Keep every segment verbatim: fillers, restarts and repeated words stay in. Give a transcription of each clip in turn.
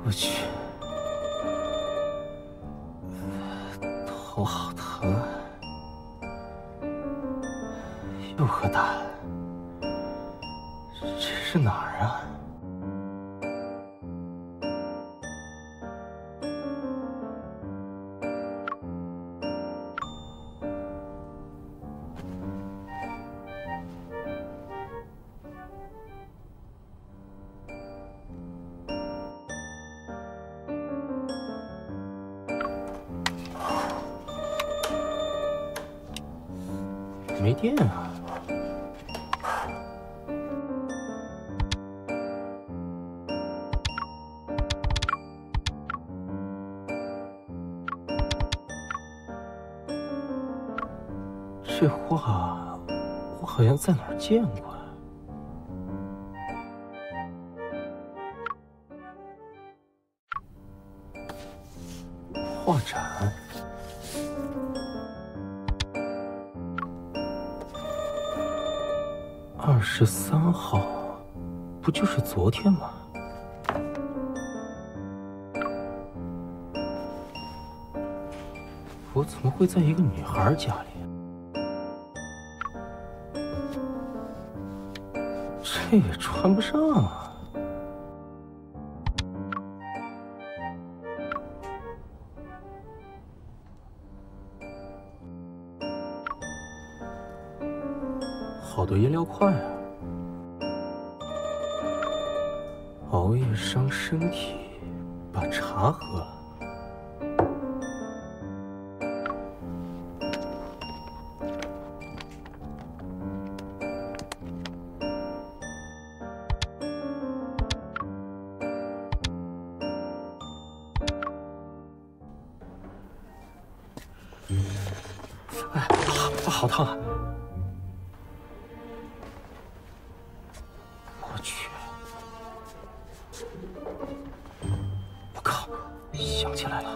我去，头好疼啊！又喝大了，这是哪儿啊？ 没电啊！这画我好像在哪儿见过啊。画展。 二十三号，不就是昨天吗？我怎么会在一个女孩家里？这也穿不上啊！好多颜料块啊！熬夜伤身体，把茶喝了。哎，好，好烫啊！ 我去！我靠，想起来了。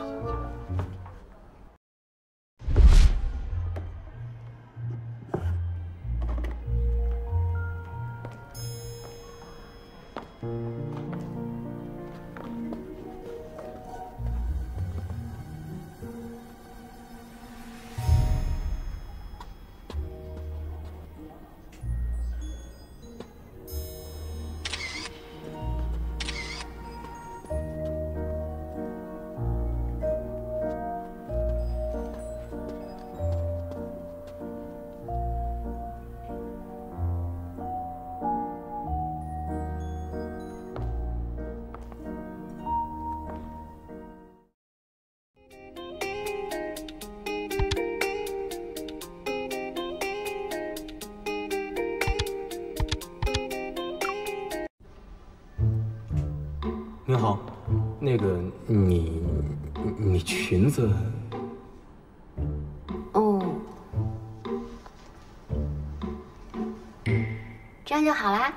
您好，那个你你裙子…… 哦，这样就好啦。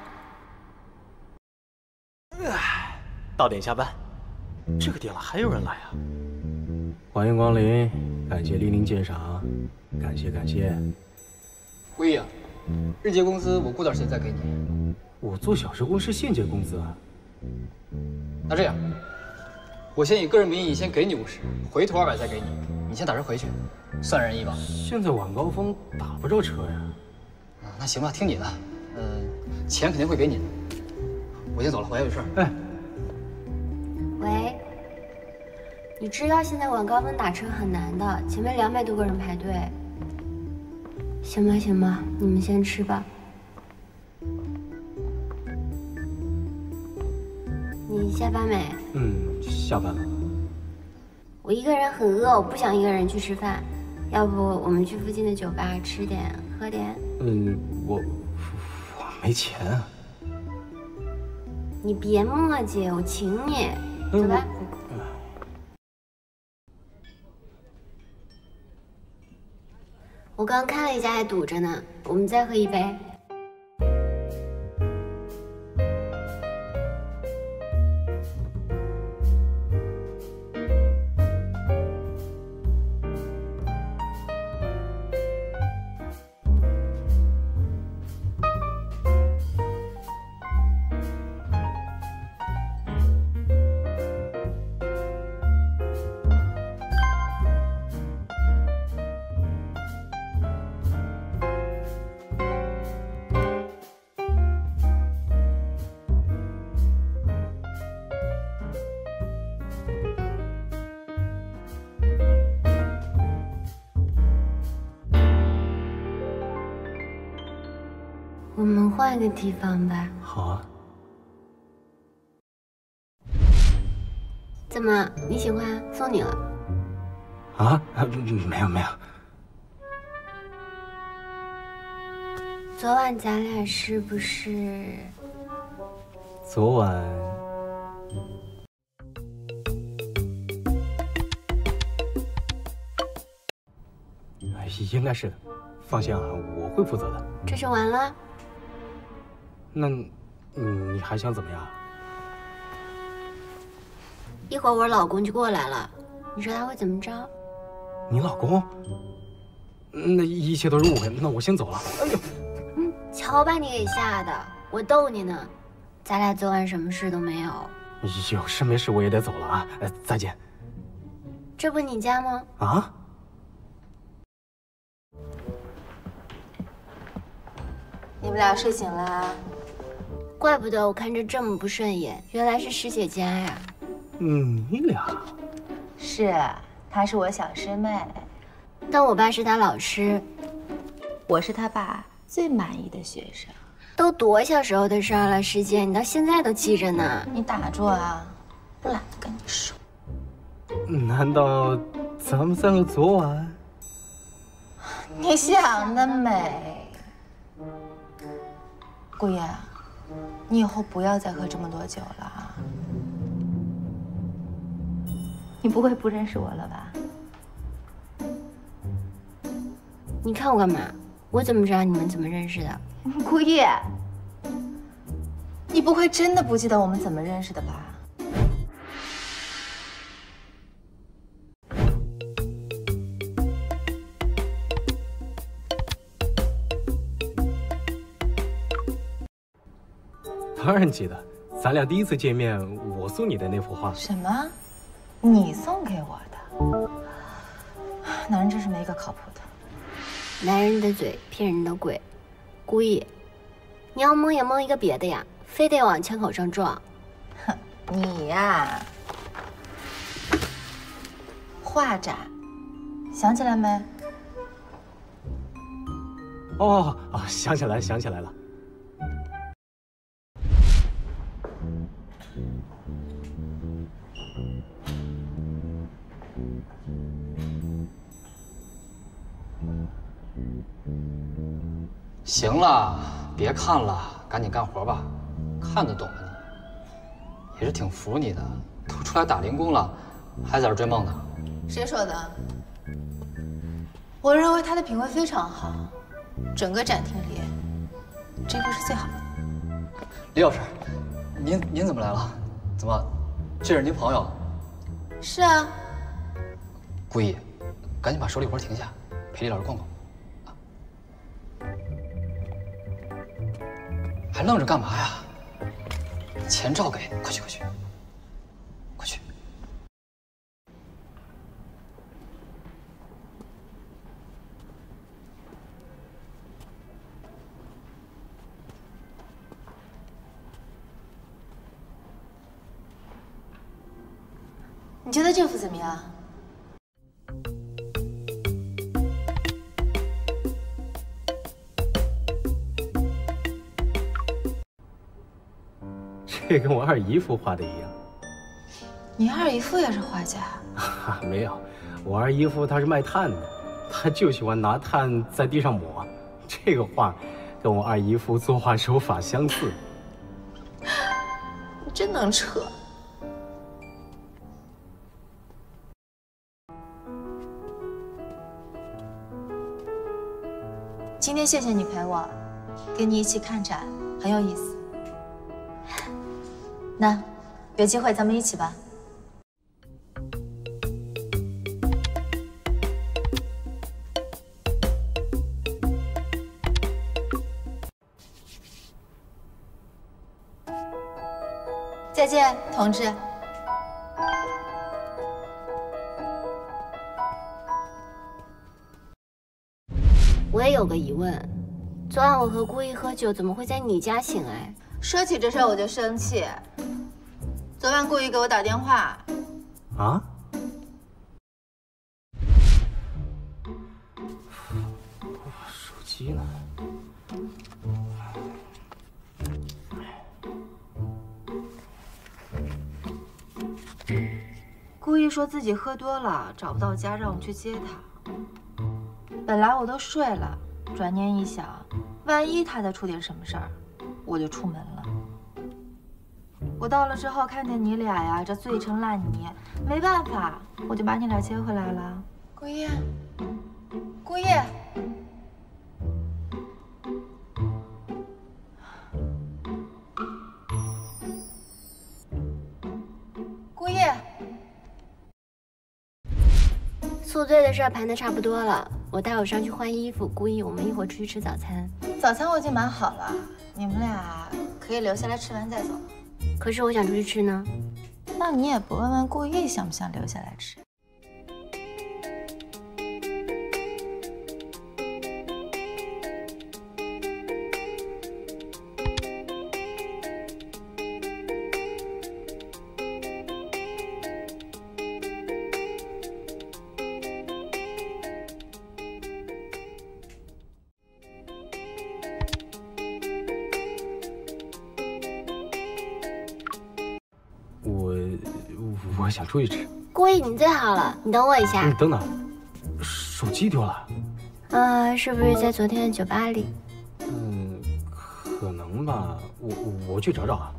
唉，到点下班，这个点了还有人来啊！欢迎光临，感谢莅临鉴赏，感谢感谢。 辉呀，日结工资我过段时间再给你。 我做小时工是现结工资啊。 那这样，我先以个人名义先给你五十，回头二百再给你，你先打车回去，算人意吧。 现在晚高峰打不着车呀。 啊，那行吧，听你的。呃，钱肯定会给你的。我先走了，我还有事儿。 哎， 喂，你知道现在晚高峰打车很难的，前面两百多个人排队。行吧行吧，你们先吃吧。 你下班没？ 嗯，下班了。 我一个人很饿，我不想一个人去吃饭，要不我们去附近的酒吧吃点喝点？ 嗯，我我没钱啊。 你别磨叽，我请你，走吧。 嗯、 我刚看了一家还堵着呢，我们再喝一杯。 我们换一个地方吧。 好啊。 怎么，你喜欢？送你了。 啊？没有没有。 昨晚咱俩是不是？ 昨晚。 应该是的，放心啊，我会负责的。 这就完了？ 那，你还想怎么样？ 一会儿我老公就过来了，你说他会怎么着？ 你老公？那一切都是误会，那我先走了。哎呦， 嗯，瞧把你给吓的，我逗你呢。咱俩昨晚什么事都没有。 有事没事我也得走了啊！呃，再见。 这不你家吗？ 啊？ 你们俩睡醒啦？ 怪不得我看着这么不顺眼，原来是师姐家呀。 嗯，你俩？ 是，她是我小师妹， 但我爸是她老师， 我是他爸最满意的学生。 都多小时候的事了，师姐，你到现在都记着呢。 你打住啊，我懒得跟你说。 难道咱们三个昨晚？ 你想得美。 顾夜，你以后不要再喝这么多酒了啊！你不会不认识我了吧？ 你看我干嘛？我怎么知道你们怎么认识的？ 顾夜，你不会真的不记得我们怎么认识的吧？ 当然记得，咱俩第一次见面，我送你的那幅画。 什么？你送给我的？男人真是没一个靠谱的。 男人的嘴骗人的鬼，故意。你要蒙也蒙一个别的呀，非得往枪口上撞。 哼，你呀，画展，想起来没？ 哦哦，想起来，想起来了。 行了，别看了，赶紧干活吧。看得懂啊你？也是挺服你的，都出来打零工了，还在这追梦呢。 谁说的？我认为他的品味非常好，整个展厅里，这个是最好的。 李老师，您您怎么来了？怎么，这是您朋友？ 是啊。 顾意，赶紧把手里活停下，陪李老师逛逛。 还愣着干嘛呀？钱照给，快去快去，快去！ 你觉得这幅怎么样？ 这跟我二姨夫画的一样。 你二姨夫也是画家？ 啊，没有，我二姨夫他是卖炭的，他就喜欢拿炭在地上抹。这个画跟我二姨夫作画手法相似。 你真能扯。今天谢谢你陪我，跟你一起看展很有意思。 那，有机会咱们一起吧。再见，同志。 我也有个疑问，昨晚我和顾意喝酒，怎么会在你家醒来？ 说起这事儿我就生气。昨晚故意给我打电话。 啊？手机呢？ 故意说自己喝多了找不到家，让我去接他。本来我都睡了，转念一想，万一他再出点什么事儿，我就出门了。我到了之后看见你俩呀，这醉成烂泥，没办法，我就把你俩接回来了。 顾夜，顾夜，顾夜，宿醉的事儿盘的差不多了，我待会上去换衣服。顾意，我们一会儿出去吃早餐。 早餐我已经买好了，你们俩可以留下来吃完再走。 可是我想出去吃呢。 那你也不问问顾意想不想留下来吃？ 我我想出去吃。 顾意，你最好了，你等我一下。 你等等，手机丢了。 啊，是不是在昨天的酒吧里？ 嗯，可能吧。我我我去找找啊。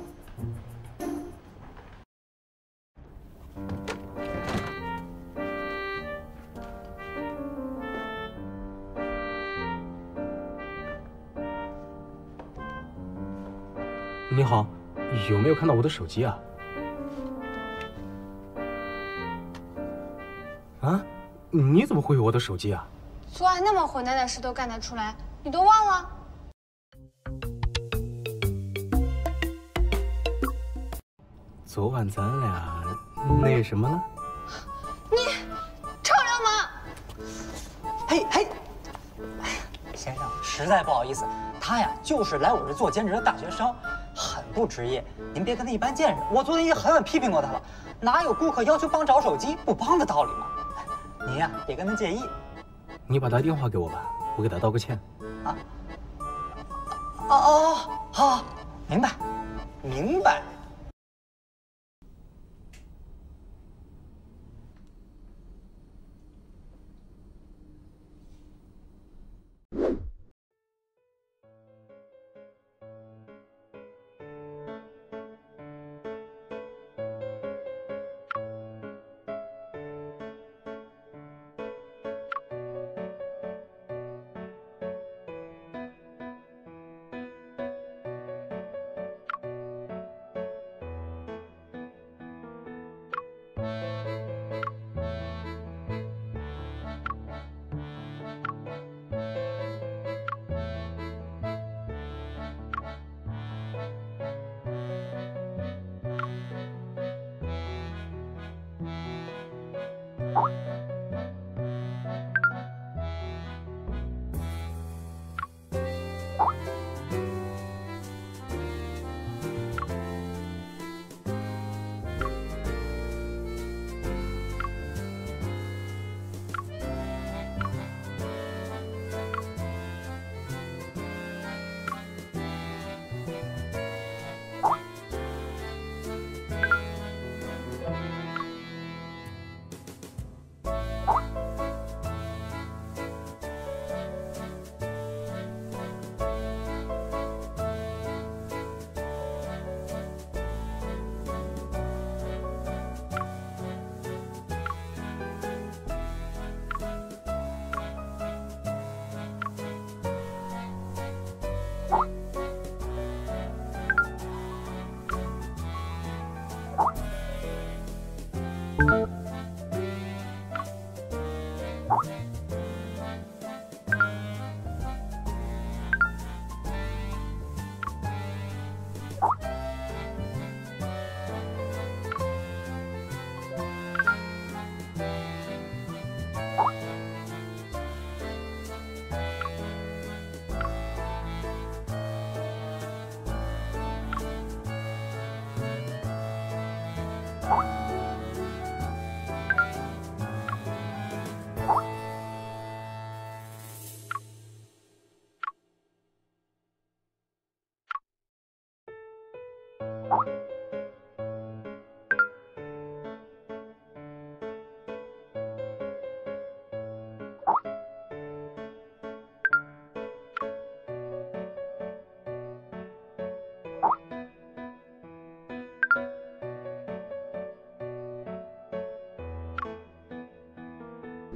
你好，有没有看到我的手机啊？啊，你怎么会有我的手机啊？ 昨晚那么混蛋的事都干得出来，你都忘了？ 昨晚咱俩那什么了？ 你臭流氓！ 嘿嘿，哎呀，先生，实在不好意思，他呀就是来我这做兼职的大学生，很不职业。您别跟他一般见识。我昨天也狠狠批评过他了，哪有顾客要求帮找手机不帮的道理嘛？您呀，别跟他介意。 你把他电话给我吧，我给他道个歉。 啊？哦哦，好，好，明白，明白。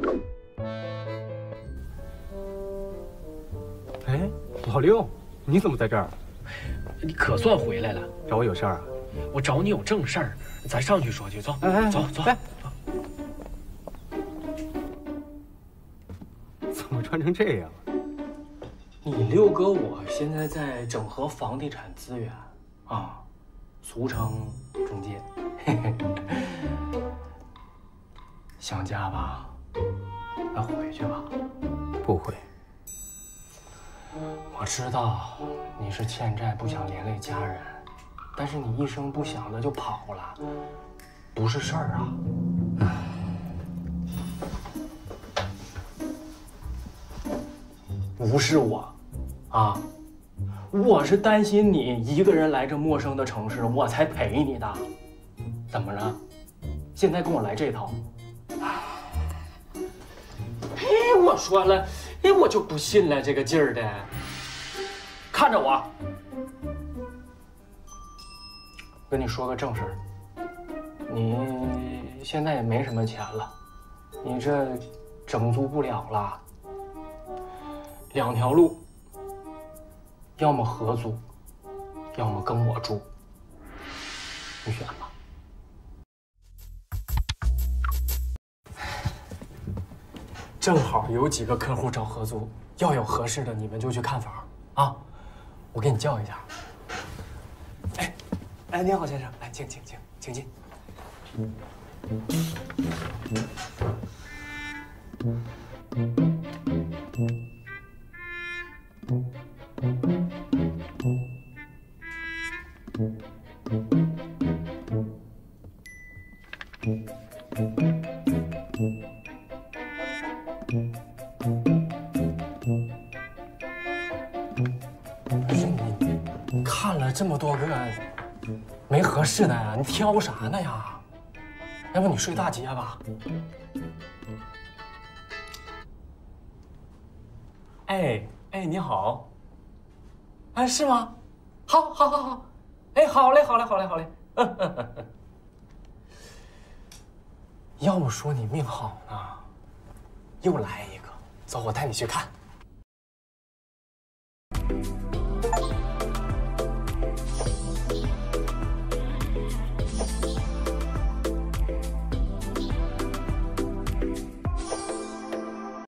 哎，老六，你怎么在这儿？ 你可算回来了。 找我有事儿啊？ 我找你有正事儿，咱上去说去。走， 哎哎， 走走。 哎，怎么穿成这样？ 你六哥，我现在在整合房地产资源，啊，俗称中介。嘿嘿，想家吧？那回去吧。 不回。 我知道你是欠债，不想连累家人，但是你一声不响的就跑了，不是事儿啊。无视我，啊，我是担心你一个人来这陌生的城市，我才陪你的。怎么了？现在跟我来这套？哎，我说了，哎，我就不信了，这个劲儿的。看着我，跟你说个正事儿，你现在也没什么钱了，你这整租不了了。两条路，要么合租，要么跟我住，你选吧。正好有几个客户找合租，要有合适的你们就去看房啊。我给你叫一下。哎，哎，您好，先生，来，请请请，请进。不是你看了这么多个，没合适的呀？你挑啥呢呀？要不你睡大街吧？哎哎，你好。哎，是吗？好，好，好，好。哎，好嘞，好嘞，好嘞，好嘞。要不说你命好呢，又来一个。走，我带你去看。